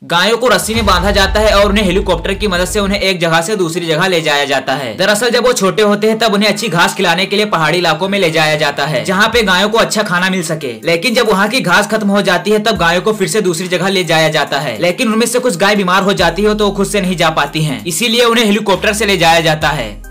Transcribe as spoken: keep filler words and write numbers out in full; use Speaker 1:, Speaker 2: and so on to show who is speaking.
Speaker 1: गायों को रस्सी में बांधा जाता है और उन्हें हेलीकॉप्टर की मदद से उन्हें एक जगह से दूसरी जगह ले जाया जाता है। दरअसल जब वो छोटे होते हैं तब उन्हें अच्छी घास खिलाने के लिए पहाड़ी इलाकों में ले जाया जाता है, जहाँ पे गायों को अच्छा खाना मिल सके। लेकिन जब वहाँ की घास खत्म हो जाती है तब गायों को फिर से दूसरी जगह ले जाया जाता है। लेकिन उनमें से कुछ गाय बीमार हो जाती है तो वो खुद से नहीं जा पाती है, इसीलिए उन्हें हेलीकॉप्टर से ले जाया जाता है।